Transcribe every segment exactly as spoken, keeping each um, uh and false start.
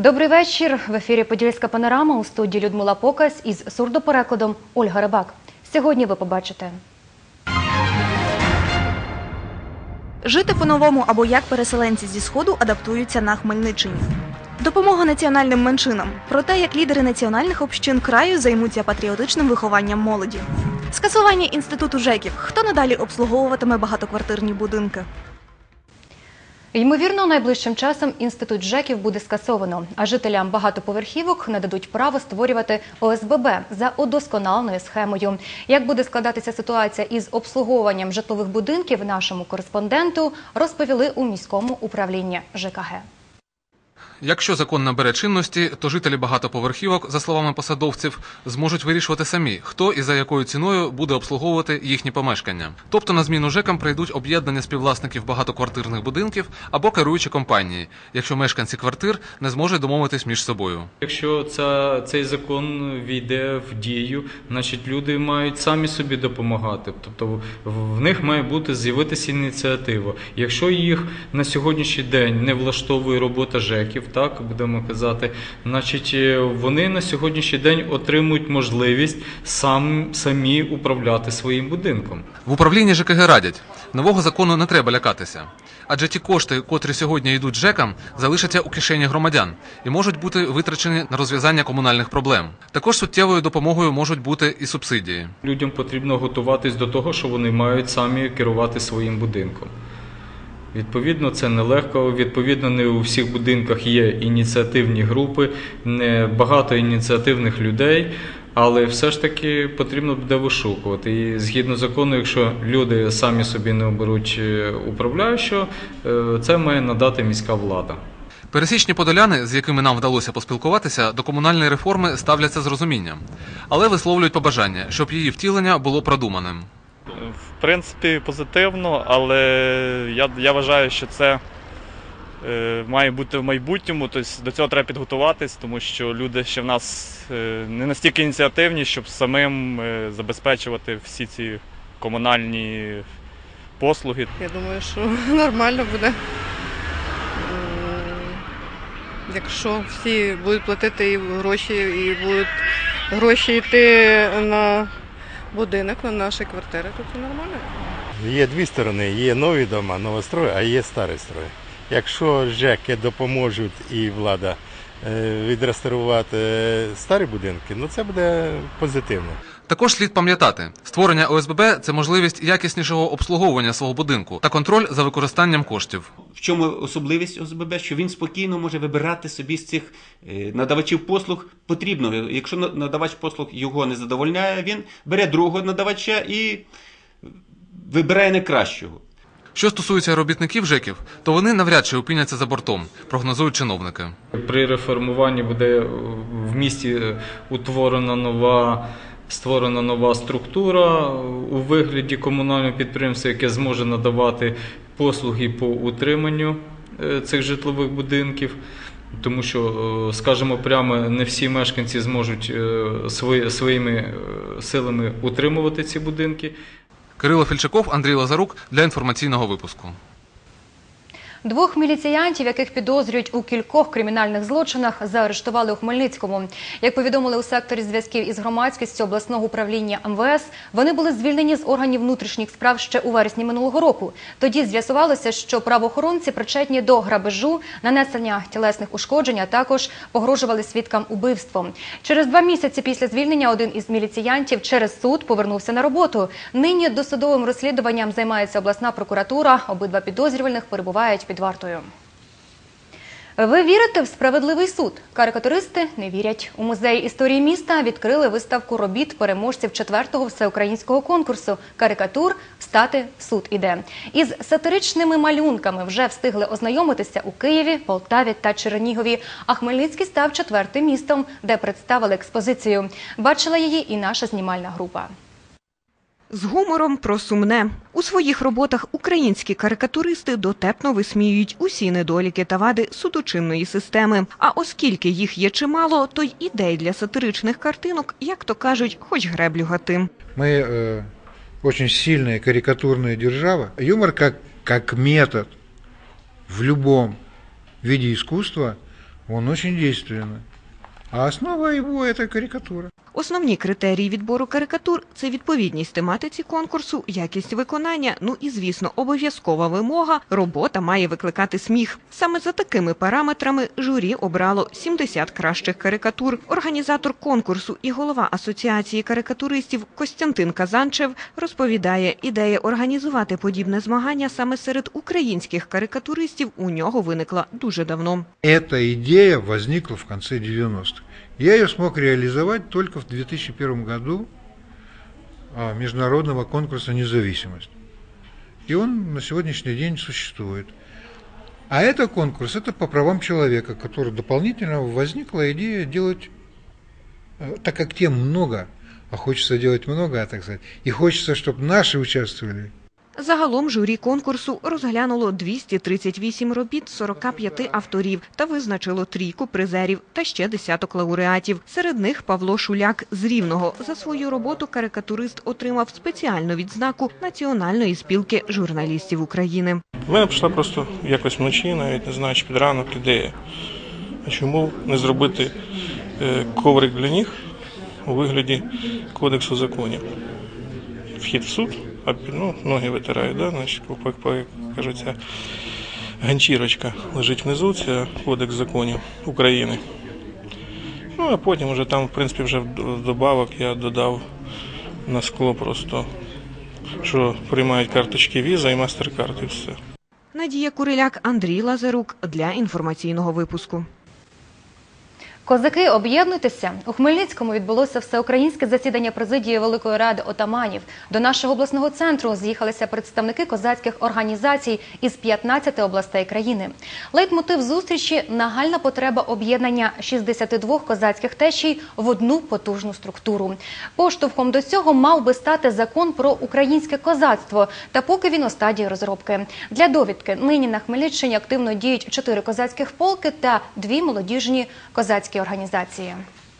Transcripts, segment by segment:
Добрий вечір. В ефірі «Подільська панорама», у студії Людмила Покась із сурдоперекладом Ольга Рибак. Сьогодні ви побачите. Жити по-новому або як переселенці зі Сходу адаптуються на Хмельниччині. Допомога національним меншинам. Про те, як лідери національних общин краю займуться патріотичним вихованням молоді. Скасування інституту ЖЕКів. Хто надалі обслуговуватиме багатоквартирні будинки? Ймовірно, найближчим часом інститут ЖЕКів буде скасовано, а жителям багатоповерхівок нададуть право створювати О С Б Б за удосконаленою схемою. Як буде складатися ситуація із обслуговуванням житлових будинків, нашому кореспонденту розповіли у міському управлінні Ж К Г. Якщо закон набере чинності, то жителі багатоповерхівок, за словами посадовців, зможуть вирішувати самі, хто і за якою ціною буде обслуговувати їхні помешкання. Тобто на зміну ЖЕКам прийдуть об'єднання співвласників багатоквартирних будинків або керуючі компанії, якщо мешканці квартир не зможуть домовитись між собою. Якщо ця, цей закон війде в дію, значить люди мають самі собі допомагати. Тобто в них має бути з'явитися ініціатива. Якщо їх на сьогоднішній день не влаштовує робота ЖЕКів, так будемо казати, значить вони на сьогоднішній день отримують можливість сам, самі управляти своїм будинком. В управлінні Ж К Г радять, нового закону не треба лякатися. Адже ті кошти, котрі сьогодні йдуть ЖЕКам, залишаться у кишені громадян і можуть бути витрачені на розв'язання комунальних проблем. Також суттєвою допомогою можуть бути і субсидії. Людям потрібно готуватись до того, що вони мають самі керувати своїм будинком. Відповідно, це нелегко, відповідно, не у всіх будинках є ініціативні групи, не багато ініціативних людей, але все ж таки потрібно буде вишукувати. І згідно закону, якщо люди самі собі не оберуть управляючого, це має надати міська влада. Пересічні подоляни, з якими нам вдалося поспілкуватися, до комунальної реформи ставляться з розумінням, але висловлюють побажання, щоб її втілення було продуманим. В принципі, позитивно, але я, я вважаю, що це е, має бути в майбутньому, тобто до цього треба підготуватись, тому що люди ще в нас е, не настільки ініціативні, щоб самим е, забезпечувати всі ці комунальні послуги. Я думаю, що нормально буде, якщо всі будуть платити і гроші, і будуть гроші йти на будинок, на наші квартири, то це нормально. Є дві сторони, є нові дома, новострої, а є старі строї. Якщо ЖЕКи допоможуть і влада відреставрувати старі будинки, ну це буде позитивно. Також слід пам'ятати, створення О С Б Б – це можливість якіснішого обслуговування свого будинку та контроль за використанням коштів. В чому особливість О С Б Б? Що він спокійно може вибирати собі з цих надавачів послуг потрібно. Якщо надавач послуг його не задовольняє, він бере другого надавача і вибирає найкращого. Що стосується робітників ЖЕКів, то вони навряд чи опиняться за бортом, прогнозують чиновники. При реформуванні буде в місті утворена нова Створена нова структура у вигляді комунального підприємства, яке зможе надавати послуги по утриманню цих житлових будинків, тому що, скажімо прямо, не всі мешканці зможуть своїми силами утримувати ці будинки. Кирило Фільчаков, Андрій Лазарук для інформаційного випуску. Двох міліціянтів, яких підозрюють у кількох кримінальних злочинах, заарештували у Хмельницькому. Як повідомили у секторі зв'язків із громадськістю обласного управління М В С, вони були звільнені з органів внутрішніх справ ще у вересні минулого року. Тоді з'ясувалося, що правоохоронці причетні до грабежу, нанесення тілесних ушкоджень, а також погрожували свідкам убивством. Через два місяці після звільнення один із міліціянтів через суд повернувся на роботу. Нині досудовим розслідуванням займається обласна прокуратура. Обидва підозрюваних перебувають під вартою. Ви вірите в справедливий суд? Карикатуристи не вірять. У Музеї історії міста відкрили виставку робіт переможців четвертого всеукраїнського конкурсу «Карикатур. Встати, суд іде». Із сатиричними малюнками вже встигли ознайомитися у Києві, Полтаві та Чернігові, а Хмельницький став четвертим містом, де представили експозицію. Бачила її і наша знімальна група. З гумором про сумне. У своїх роботах українські карикатуристи дотепно висміюють усі недоліки та вади судочинної системи. А оскільки їх є чимало, то й ідей для сатиричних картинок, як то кажуть, хоч греблю гати. Ми е, дуже сильна карикатурна держава. Юмор як, як метод в будь-якому виде искусства он очень действенный. А основа его – это карикатура. Основні критерії відбору карикатур – це відповідність тематиці конкурсу, якість виконання, ну і, звісно, обов'язкова вимога – робота має викликати сміх. Саме за такими параметрами журі обрало сімдесят кращих карикатур. Організатор конкурсу і голова Асоціації карикатуристів Костянтин Казанчев розповідає, ідея організувати подібне змагання саме серед українських карикатуристів у нього виникла дуже давно. Эта идея возникла в конце девяностых. Я ее смог реализовать только в две тысячи первом году международного конкурса «Независимость». И он на сегодняшний день существует. А это конкурс, это по правам человека, который дополнительно возникла идея делать, так как тем много, а хочется делать много, так сказать, и хочется, чтобы наши участвовали. Загалом журі конкурсу розглянуло двісті тридцять вісім робіт сорока п'яти авторів та визначило трійку призерів та ще десяток лауреатів. Серед них Павло Шуляк з Рівного. За свою роботу карикатурист отримав спеціальну відзнаку Національної спілки журналістів України. У мене прийшла просто якось вночі, навіть не знаю, чи під ранок ідея. А чому не зробити коврик для ніг у вигляді кодексу законів? Вхід в суд. А ну, ноги витирають, да? Значить, кажуть, ця ганчірочка лежить внизу, це кодекс законів України. Ну, а потім вже там, в принципі, вже в добавок я додав на скло просто, що приймають карточки Visa і MasterCard і все. Надія Куриляк, Андрій Лазарук для інформаційного випуску. Козаки, об'єднуйтеся! У Хмельницькому відбулося всеукраїнське засідання президії Великої Ради отаманів. До нашого обласного центру з'їхалися представники козацьких організацій із п'ятнадцяти областей країни. Лейтмотив зустрічі – нагальна потреба об'єднання шістдесяти двох козацьких течій в одну потужну структуру. Поштовхом до цього мав би стати закон про українське козацтво, та поки він у стадії розробки. Для довідки, нині на Хмельниччині активно діють чотири козацьких полки та дві молодіжні козацькі організації.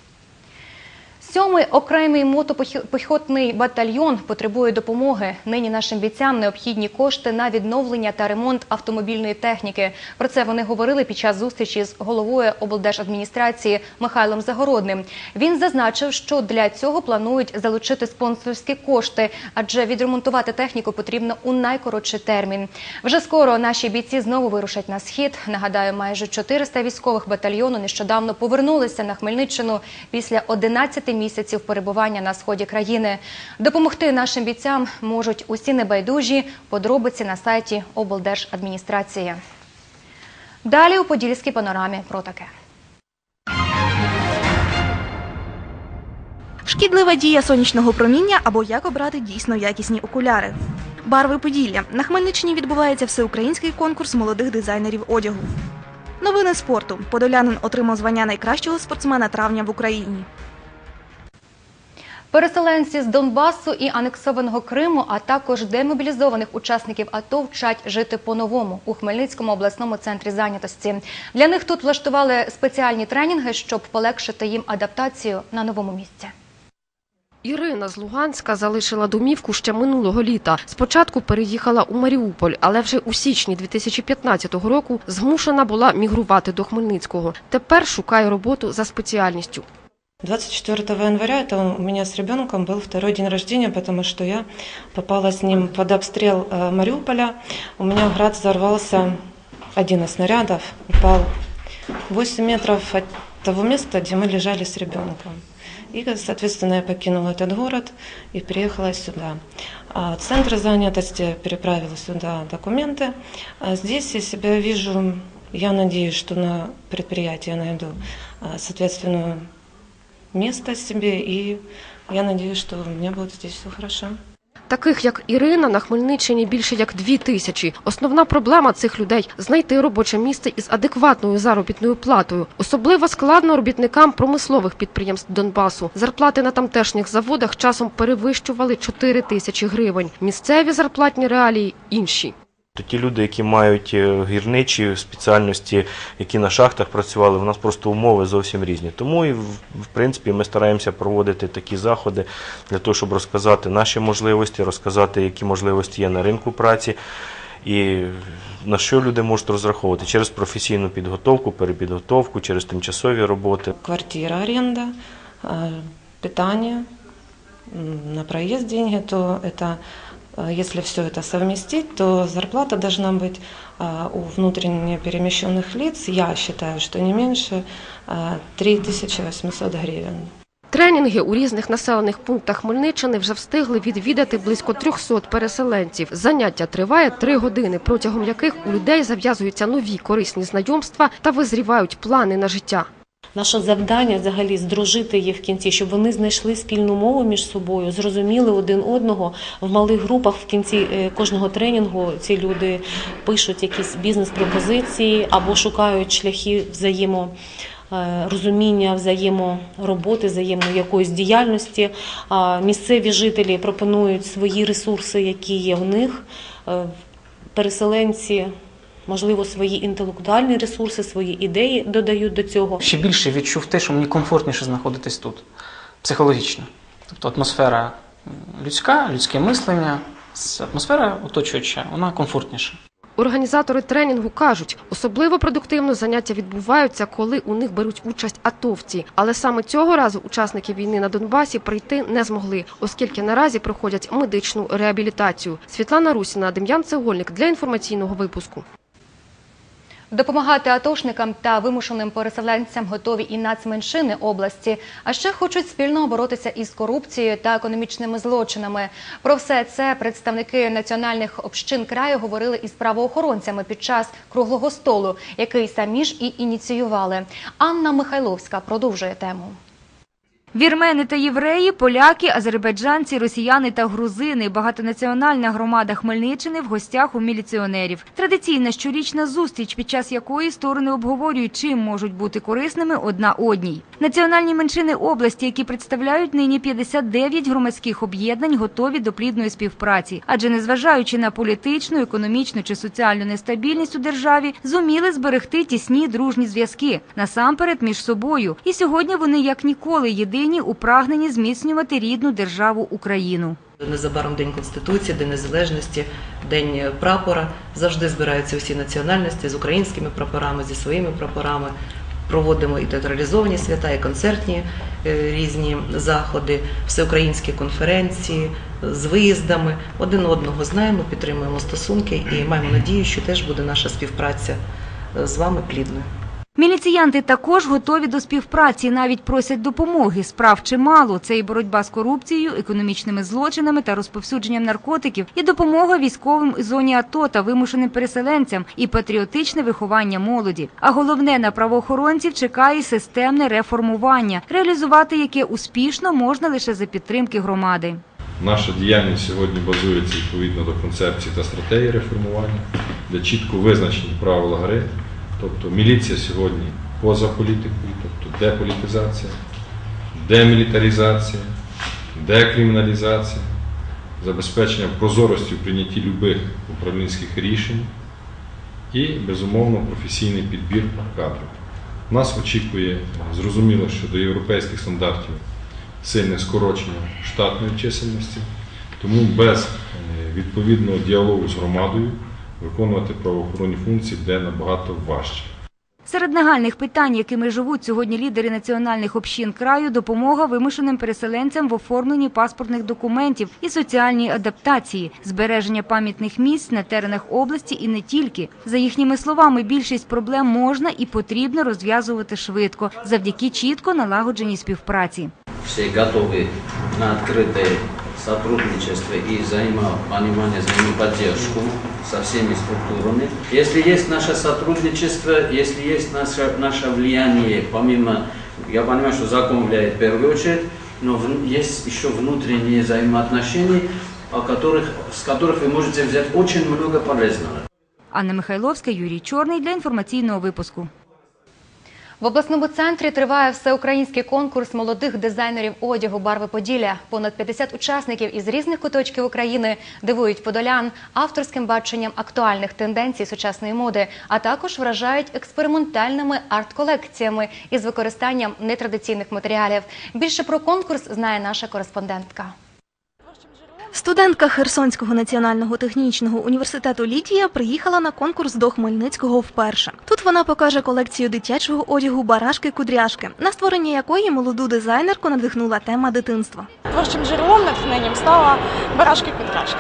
Сьомий окремий мотопіхотний батальйон потребує допомоги. Нині нашим бійцям необхідні кошти на відновлення та ремонт автомобільної техніки. Про це вони говорили під час зустрічі з головою облдержадміністрації Михайлом Загородним. Він зазначив, що для цього планують залучити спонсорські кошти, адже відремонтувати техніку потрібно у найкоротший термін. Вже скоро наші бійці знову вирушать на схід. Нагадаю, майже чотириста військових батальйону нещодавно повернулися на Хмельниччину після одинадцяти місяців місяців перебування на сході країни. Допомогти нашим бійцям можуть усі небайдужі. Подробиці на сайті облдержадміністрації. Далі у Подільській панорамі про таке. Шкідлива дія сонячного проміння або як обрати дійсно якісні окуляри. Барви Поділля. На Хмельниччині відбувається всеукраїнський конкурс молодих дизайнерів одягу. Новини спорту. Подолянин отримав звання найкращого спортсмена травня в Україні. Переселенці з Донбасу і анексованого Криму, а також демобілізованих учасників АТО вчать жити по-новому у Хмельницькому обласному центрі зайнятості. Для них тут влаштували спеціальні тренінги, щоб полегшити їм адаптацію на новому місці. Ірина з Луганська залишила домівку ще минулого літа. Спочатку переїхала у Маріуполь, але вже у січні дві тисячі п'ятнадцятого року змушена була мігрувати до Хмельницького. Тепер шукає роботу за спеціальністю. двадцать четвёртого января это у меня с ребенком был второй день рождения, потому что я попала с ним под обстрел Мариуполя. У меня град взорвался, один из снарядов упал восемь метров от того места, где мы лежали с ребенком. И, соответственно, я покинула этот город и приехала сюда. Центр занятости переправила сюда документы. Здесь я себя вижу, я надеюсь, что на предприятии я найду соответственную место себе, и я надеюсь, что у меня будет здесь все хорошо. Таких, як Ірина, на Хмельниччині більше як дві тисячі. Основна проблема цих людей – знайти робоче місце із адекватною заробітною платою. Особливо складно робітникам промислових підприємств Донбасу. Зарплати на тамтешніх заводах часом перевищували чотири тисячі гривень. Місцеві зарплатні реалії – інші. Ті люди, які мають гірничі спеціальності, які на шахтах працювали, у нас просто умови зовсім різні. Тому і, в принципі, ми стараємося проводити такі заходи для того, щоб розказати наші можливості, розказати, які можливості є на ринку праці. І на що люди можуть розраховувати? Через професійну підготовку, перепідготовку, через тимчасові роботи. Квартира, аренда, питание, на проезд деньги, то это, если все это совместить, то зарплата должна быть у внутренне перемещенных лиц, я считаю, что не меньше три тисячі вісімсот гривень. Тренінги у різних населених пунктах Хмельниччини вже встигли відвідати близько трьохсот переселенців. Заняття триває три години, протягом яких у людей зав'язуються нові корисні знайомства та визрівають плани на життя. Наше завдання взагалі здружити їх в кінці, щоб вони знайшли спільну мову між собою, зрозуміли один одного. В малих групах в кінці кожного тренінгу ці люди пишуть якісь бізнес-пропозиції або шукають шляхи взаєморозуміння, взаємороботи, взаємної якоїсь діяльності. Місцеві жителі пропонують свої ресурси, які є у них. Переселенці, можливо, свої інтелектуальні ресурси, свої ідеї додають до цього. Ще більше відчув те, що мені комфортніше знаходитись тут, психологічно. Тобто атмосфера людська, людське мислення, атмосфера оточуюча, вона комфортніша. Організатори тренінгу кажуть, особливо продуктивно заняття відбуваються, коли у них беруть участь атовці. Але саме цього разу учасники війни на Донбасі прийти не змогли, оскільки наразі проходять медичну реабілітацію. Світлана Русіна, Дем'ян Цегольник для інформаційного випуску. Допомагати атошникам та вимушеним переселенцям готові і нацменшини області, а ще хочуть спільно боротися із корупцією та економічними злочинами. Про все це представники національних общин краю говорили із правоохоронцями під час круглого столу, який самі ж і ініціювали. Анна Михайловська продовжує тему. Вірмени та євреї, поляки, азербайджанці, росіяни та грузини. Багатонаціональна громада Хмельниччини в гостях у міліціонерів. Традиційна щорічна зустріч, під час якої сторони обговорюють, чим можуть бути корисними одна одній. Національні меншини області, які представляють нині п'ятдесят дев'ять громадських об'єднань, готові до плідної співпраці. Адже незважаючи на політичну, економічну чи соціальну нестабільність у державі, зуміли зберегти тісні дружні зв'язки, насамперед між собою. І сьогодні вони як ніколи єдині у прагненні зміцнювати рідну державу Україну. Незабаром День Конституції, День Незалежності, День прапора. Завжди збираються всі національності з українськими прапорами, зі своїми прапорами. Проводимо і театралізовані свята, і концертні різні заходи, всеукраїнські конференції з виїздами. Один одного знаємо, підтримуємо стосунки і маємо надію, що теж буде наша співпраця з вами плідною. Міліціянти також готові до співпраці, навіть просять допомоги. Справ чимало. Це і боротьба з корупцією, економічними злочинами та розповсюдженням наркотиків, і допомога військовим у зоні АТО та вимушеним переселенцям, і патріотичне виховання молоді. А головне, на правоохоронців чекає системне реформування, реалізувати яке успішно можна лише за підтримки громади. Наша діяльність сьогодні базується відповідно до концепції та стратегії реформування, де чітко визначені правила гри. Тобто міліція сьогодні поза політикою, тобто деполітизація, демілітаризація, декриміналізація, забезпечення прозорості в прийнятті будь-яких управлінських рішень і, безумовно, професійний підбір кадрів. Нас очікує, зрозуміло, що до європейських стандартів сильне скорочення штатної чисельності, тому без відповідного діалогу з громадою виконувати правоохоронні функції буде набагато важче. Серед нагальних питань, якими живуть сьогодні лідери національних общин краю, допомога вимушеним переселенцям в оформленні паспортних документів і соціальній адаптації, збереження пам'ятних місць на теренах області і не тільки. За їхніми словами, більшість проблем можна і потрібно розв'язувати швидко, завдяки чітко налагодженій співпраці. Всі готові на відкрите сотрудничество и взаимопонимание, взаимоподдержку со всеми структурами. Если есть наше сотрудничество, если есть наше, наше влияние, помимо, я понимаю, что закон влияет в первую очередь, но есть еще внутренние взаимоотношения, о которых, с которых вы можете взять очень много полезного. Анна Михайловська, Юрій Чорний для інформаційного випуску. В обласному центрі триває всеукраїнський конкурс молодих дизайнерів одягу «Барви Поділля». Понад п'ятдесят учасників із різних куточків України дивують подолян авторським баченням актуальних тенденцій сучасної моди, а також вражають експериментальними арт-колекціями із використанням нетрадиційних матеріалів. Більше про конкурс знає наша кореспондентка. Студентка Херсонського національного технічного університету Лідія приїхала на конкурс до Хмельницького вперше. Тут вона покаже колекцію дитячого одягу «Барашки-кудряшки», на створення якої молоду дизайнерку надихнула тема дитинства. Творчим джерелом натхненням стала «Барашки-кудряшки».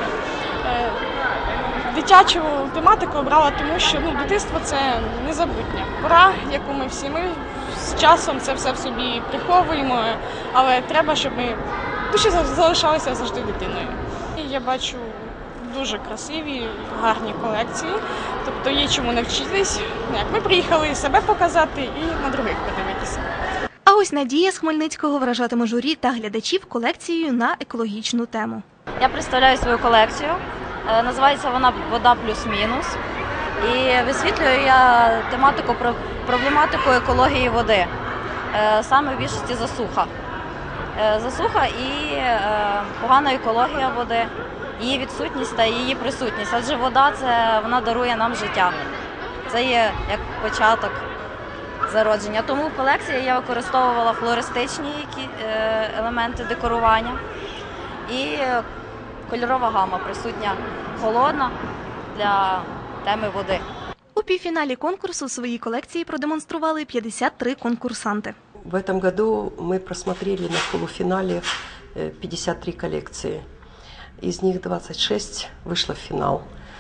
Дитячу тематику обрала, тому що ну, дитинство – це незабутня пора, яку ми всі ми з часом це все в собі приховуємо, але треба, щоб ми душі залишалися завжди дитиною. І я бачу дуже красиві, гарні колекції, тобто є чому навчитись. Як ми приїхали себе показати і на других подивитися. А ось Надія з Хмельницького вражатиме журі та глядачів колекцією на екологічну тему. Я представляю свою колекцію. Називається вона «Вода плюс-мінус». І висвітлюю я тематику, проблематику екології води. Саме в більшості засуха. Засуха і погана екологія води, її відсутність та її присутність. Адже вода – це вона дарує нам життя. Це є як початок зародження. Тому в колекції я використовувала флористичні елементи декорування і кольорова гама присутня, холодна для теми води. У півфіналі конкурсу свої колекції продемонстрували п'ятдесят три конкурсанти. В этом году мы просмотрели на полуфинале пятьдесят три коллекции. Из них двадцать шесть вышло в финал.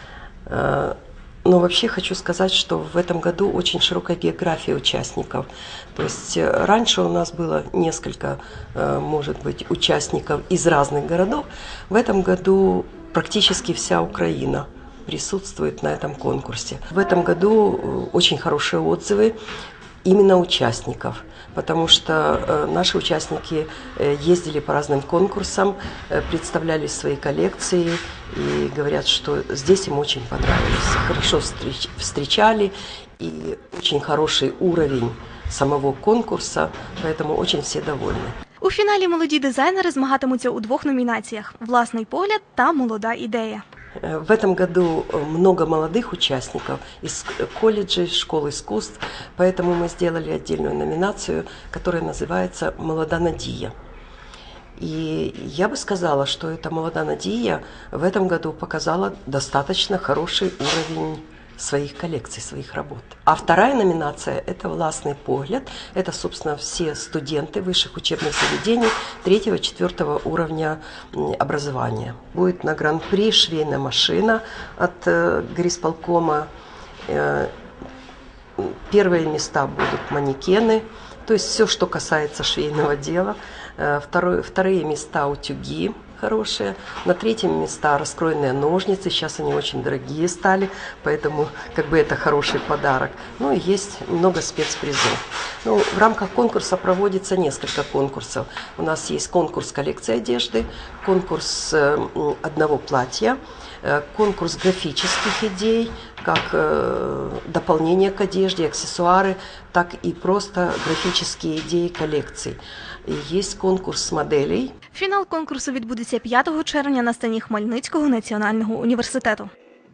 Но вообще хочу сказать, что в этом году очень широкая география участников. То есть раньше у нас было несколько, может быть, участников из разных городов. В этом году практически вся Украина присутствует на этом конкурсе. В этом году очень хорошие отзывы именно участников, потому что наши участники ездили по разным конкурсам, представляли свои коллекции и говорят, что здесь им очень понравилось. Хорошо встречали и очень хороший уровень самого конкурса, поэтому очень все довольны. У фіналі молоді дизайнери змагатимуться у двох номінаціях – «Власний погляд» та «Молода ідея». В этом году много молодых участников из колледжей, школ искусств, поэтому мы сделали отдельную номинацию, которая называется «Молода Надія». И я бы сказала, что эта «Молода Надія» в этом году показала достаточно хороший уровень своих коллекций, своих работ. А вторая номинация – это «Властный погляд». Это, собственно, все студенты высших учебных заведений третьего-четвертого уровня образования. Будет на гран-при швейная машина от горисполкома. Первые места будут манекены, то есть все, что касается швейного дела. Второе, вторые места утюги хорошие. На третьем места раскроенные ножницы. Сейчас они очень дорогие стали, поэтому как бы это хороший подарок. Ну и есть много спецпризов. Ну, в рамках конкурса проводится несколько конкурсов. У нас есть конкурс коллекции одежды, конкурс одного платья, конкурс графических идей, как дополнение к одежде, аксессуары, так и просто графические идеи коллекций. І є конкурс моделей. Фінал конкурсу відбудеться п'ятого червня на сцені Хмельницького національного університету.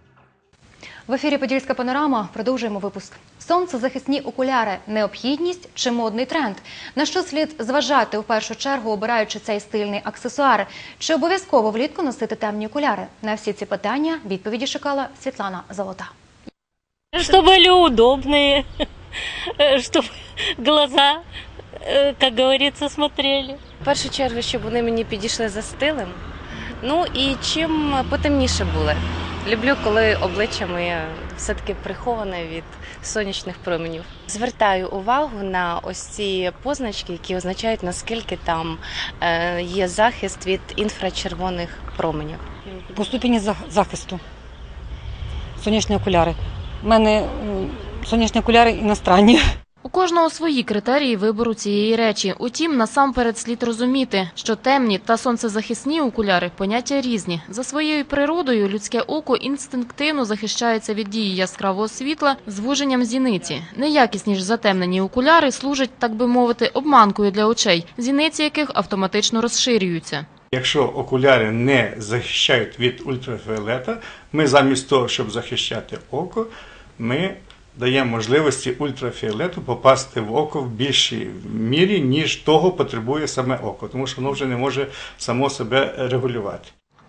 В ефірі «Подільська панорама» продовжуємо випуск. Сонцезахисні окуляри – необхідність чи модний тренд? На що слід зважати в першу чергу, обираючи цей стильний аксесуар? Чи обов'язково влітку носити темні окуляри? На всі ці питання відповіді шукала Світлана Золота. Щоб були удобні, щоб глаза, як говориться, смотрели. В першу чергу, щоб вони мені підійшли за стилем. Ну і чим потемніше були. Люблю, коли обличчя моє все-таки приховане від сонячних променів. Звертаю увагу на ось ці позначки, які означають, наскільки там є захист від інфрачервоних променів. По ступені захисту. Сонячні окуляри. У мене сонячні окуляри іностранні. У кожного свої критерії вибору цієї речі. Утім, насамперед слід розуміти, що темні та сонцезахисні окуляри – поняття різні. За своєю природою людське око інстинктивно захищається від дії яскравого світла звуженням зіниці. Неякісні ж затемнені окуляри служать, так би мовити, обманкою для очей, зіниці яких автоматично розширюються. Якщо окуляри не захищають від ультрафіолета, ми замість того, щоб захищати око, ми дає можливості ультрафіолету попасти в око в більшій мірі, ніж того потребує саме око, тому що воно вже не може само себе регулювати.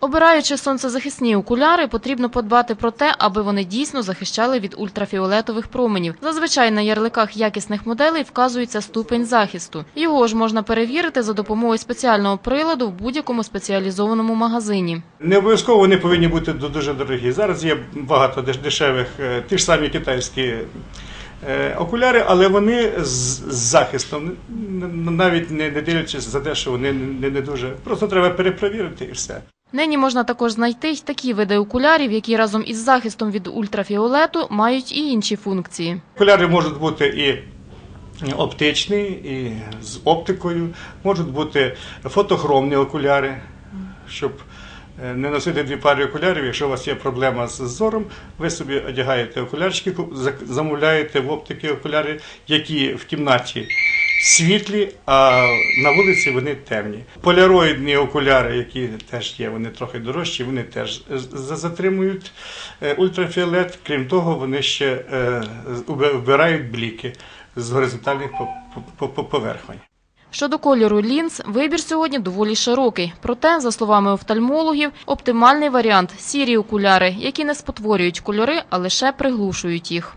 Обираючи сонцезахисні окуляри, потрібно подбати про те, аби вони дійсно захищали від ультрафіолетових променів. Зазвичай на ярликах якісних моделей вказується ступень захисту. Його ж можна перевірити за допомогою спеціального приладу в будь-якому спеціалізованому магазині. Не обов'язково вони повинні бути дуже дорогі. Зараз є багато дешевих, ті ж самі китайські окуляри, але вони з захистом, навіть не дивлячись за те, що вони не дуже. Просто треба перепровірити і все. Нині можна також знайти й такі види окулярів, які разом із захистом від ультрафіолету мають і інші функції. Окуляри можуть бути і оптичні, і з оптикою, можуть бути фотохромні окуляри, щоб не носити дві пари окулярів. Якщо у вас є проблема з зором, ви собі одягаєте окулярчики, замовляєте в оптики окуляри, які в кімнаті світлі, а на вулиці вони темні. Поляроїдні окуляри, які теж є, вони трохи дорожчі, вони теж затримують ультрафіолет. Крім того, вони ще вбирають бліки з горизонтальних поверхонь. Щодо кольору лінз, вибір сьогодні доволі широкий. Проте, за словами офтальмологів, оптимальний варіант – сірі окуляри, які не спотворюють кольори, а лише приглушують їх.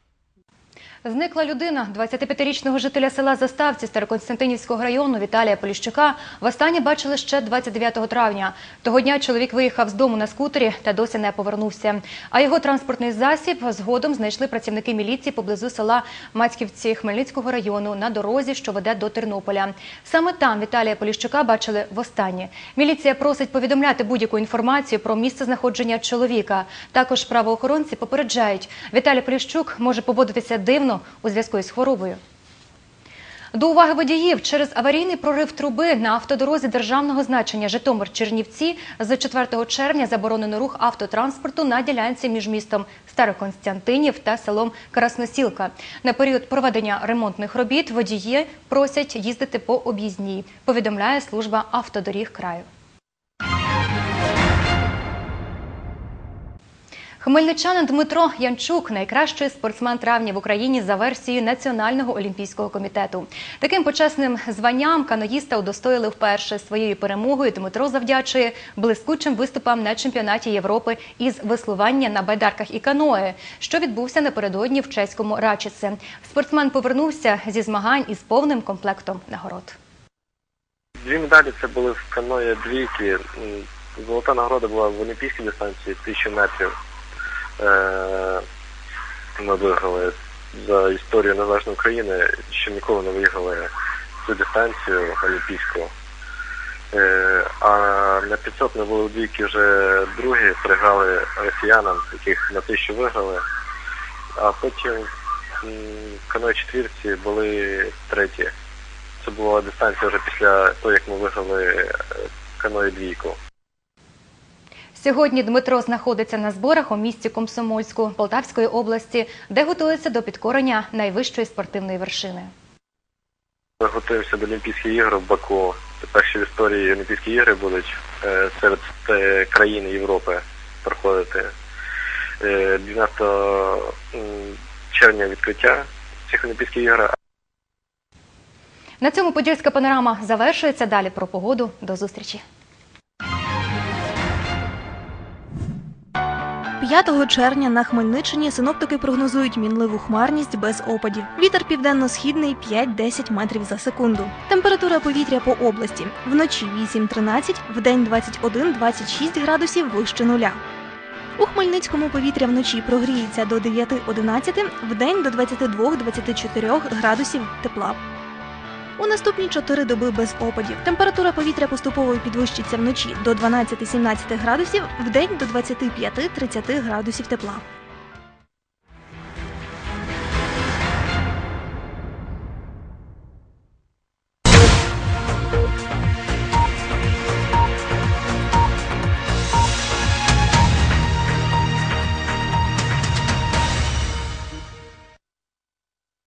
Зникла людина. двадцятип'ятирічного жителя села Заставці Староконстантинівського району Віталія Поліщука востаннє бачили ще двадцять дев'ятого травня. Того дня чоловік виїхав з дому на скутері та досі не повернувся. А його транспортний засіб згодом знайшли працівники міліції поблизу села Мацьківці Хмельницького району на дорозі, що веде до Тернополя. Саме там Віталія Поліщука бачили востаннє. Міліція просить повідомляти будь-яку інформацію про місце знаходження чоловіка. Також правоохоронці попереджають, Віталій Поліщук може поводитися дивно у зв'язку із хворобою. До уваги водіїв, через аварійний прорив труби на автодорозі державного значення Житомир-Чернівці з четвертого червня заборонено рух автотранспорту на ділянці між містом Староконстантинів та селом Красносілка. На період проведення ремонтних робіт водії просять їздити по об'їзній, повідомляє служба автодоріг краю. Хмельничанин Дмитро Янчук – найкращий спортсмен травня в Україні за версією Національного олімпійського комітету. Таким почесним званням каноїста удостоїли вперше. Своєю перемогою Дмитро завдячує блискучим виступам на чемпіонаті Європи із веслування на байдарках і каное, що відбувся напередодні в чеському Рачице. Спортсмен повернувся зі змагань із повним комплектом нагород. Дві медалі це були в каное двійки. Золота нагорода була в олімпійській дистанції тисячу метрів. Ми виграли за історію незалежної України, що ніколи не виграли цю дистанцію олімпійську. А на п'ятсот ми були двійки вже другі, переграли росіянам, яких на тисячу виграли. А потім в каное четвірці були треті. Це була дистанція вже після того, як ми виграли каное двійку. Сьогодні Дмитро знаходиться на зборах у місті Комсомольську Полтавської області, де готується до підкорення найвищої спортивної вершини. Ми готуємося до Олімпійських ігор в Баку. Це перші в історії Олімпійські ігри будуть серед країн Європи проходити. дванадцятого червня відкриття цих Олімпійських ігор. На цьому подільська панорама завершується. Далі про погоду. До зустрічі. п'ятого червня на Хмельниччині синоптики прогнозують мінливу хмарність без опадів. Вітер південно-східний п'ять-десять метрів за секунду. Температура повітря по області. Вночі вісім-тринадцять, вдень двадцять один-двадцять шість градусів вище нуля. У Хмельницькому повітря вночі прогріється до дев'яти-одинадцяти, вдень до двадцяти двох-двадцяти чотирьох градусів тепла. У наступні чотири доби без опадів. Температура повітря поступово підвищиться вночі до дванадцяти-сімнадцяти градусів, вдень до двадцяти п'яти-тридцяти градусів тепла.